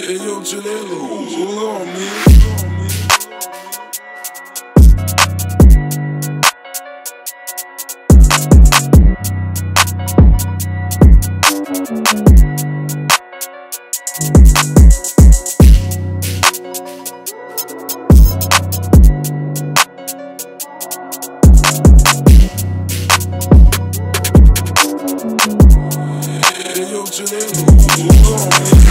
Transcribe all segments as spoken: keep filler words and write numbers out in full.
Hey, yo, Janelo, hold on, man. Hey, yo, Janelo, hold on, man.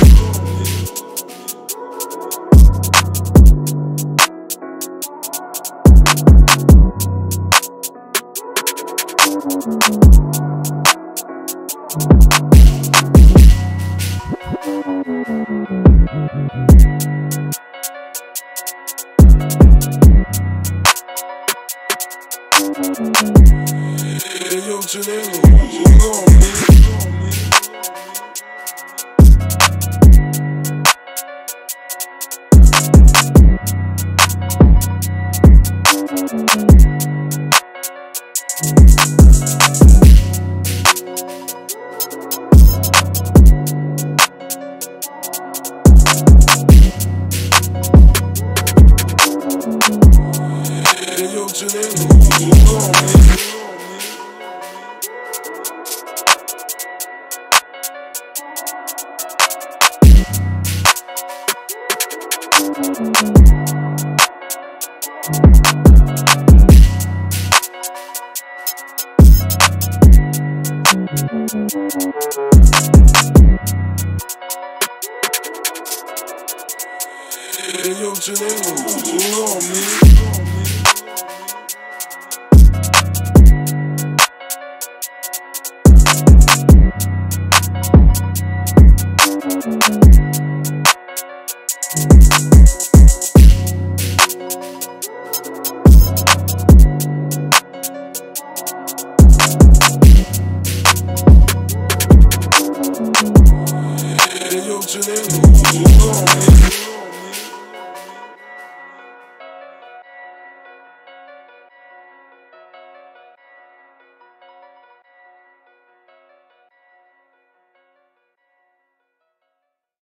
Hey, yo, Janelo, hold on, man. Hey, yo, Janelo, hold on, man. Hey, yo, Janelo, hold on, man.